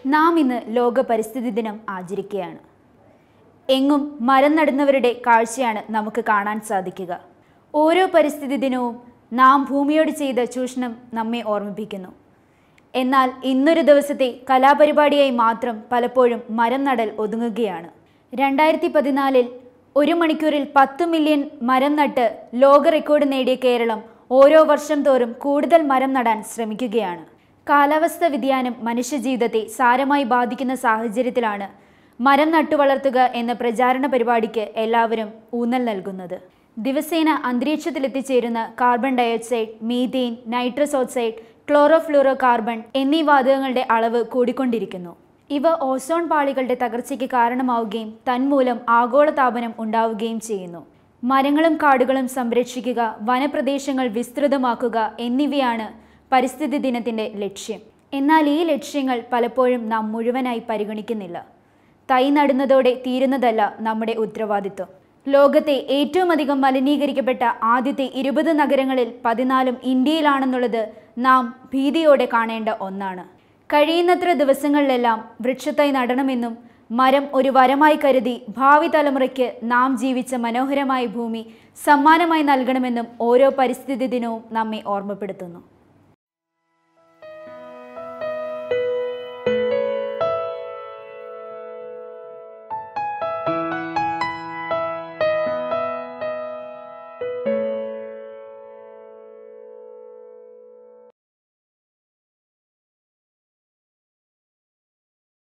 നാം ഇന്ന് ലോക പരിസ്ഥിതി ദിനം ആചരിക്കുകയാണ്. എങ്ങും മരം നടുന്നവരുടെ കാഴ്ചയാണ് നമുക്ക് കാണാൻ സാധിക്കുക. ഓരോ പരിസ്ഥിതി ദിനവും നാം ഭൂമിയോട് ചെയ്ത ചൂഷണം നമ്മെ ഓർമ്മിപ്പിക്കുന്നു. എന്നാൽ ഇന്നൊരു ദിവസത്തെ കലാപരിപാടിയായി മാത്രം പലപ്പോഴും മരം നടൽ ഒതുങ്ങുകയാണ്. 2014 1 മണിക്കൂറിൽ 10 മില്യൺ മരം നട്ട് ലോക റെക്കോർഡ് നേടിയ കേരളം ഓരോ വർഷം തോറും കൂടുതൽ മരം നടാൻ ശ്രമിക്കുകയാണ്. കാലാവസ്ഥാ വ്യതിയാനം മനുഷ്യജീവിതത്തെ സാരമായി ബാധിക്കുന്ന സാഹചര്യത്തിലാണ് മരം നട്ടുവളർത്തുക എന്ന പ്രചാരണ പരിപാടിക്ക് എല്ലാവരും ഊന്നൽ നൽകുന്നത്. ദിവസേന അന്തരീക്ഷത്തിലെത്തിച്ചേരുന്ന carbon dioxide, methane, nitrous oxide, chlorofluorocarbon എന്നീ വാതകങ്ങളുടെ അളവ് കൂടിക്കൊണ്ടിരിക്കുന്നു. ഇവ ഓസോൺ പാളികളുടെ തകർച്ചയ്ക്ക് കാരണമാവുകയും തന്മൂലം ആഗോളതാപനം ഉണ്ടാവുകയും ചെയ്യുന്നു. മരങ്ങളും കാടുകളും സംരക്ഷിക്കുക, വനപ്രദേശങ്ങൾ വിസ്തൃതമാക്കുക എന്നിവയാണ് പരിസ്ഥിതി ദിനത്തിൻ്റെ ലക്ഷ്യം. എന്നാൽ ഈ ലക്ഷ്യങ്ങൾ പലപ്പോഴും നാം മുഴുവനായി പരിഗണിക്കുന്നില്ല. തൈ നടുന്നതോടെ തീരുന്നതല്ല നമ്മുടെ ഉത്തരവാദിത്വം. ലോകത്തെ ഏറ്റവും അധികം മലിനീകരിക്കപ്പെട്ട ആദ്യത്തെ 20 നഗരങ്ങളിൽ 14 ഇന്ത്യയിലാണെന്നുള്ളത് നാം ഭീതിയോടെ കാണേണ്ട ഒന്നാണ്. കഴിയുന്നത്ര ദിവസങ്ങളിലെല്ലാം വൃക്ഷത്തൈ നടണമെന്നും മരം ഒരു വരമായി കരുതി ഭാവി തലമുറയ്ക്ക് നാം ജീവിച്ച മനോഹരമായ ഭൂമി സമ്മാനമായി നൽകണമെന്നും ഓരോ പരിസ്ഥിതി ദിനവും നമ്മെ ഓർമ്മപ്പെടുത്തുന്നു.